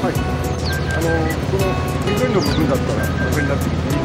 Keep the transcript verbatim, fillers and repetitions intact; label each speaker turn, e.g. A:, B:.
A: はい。あの、この緑の部分だったら、これになってるんですね。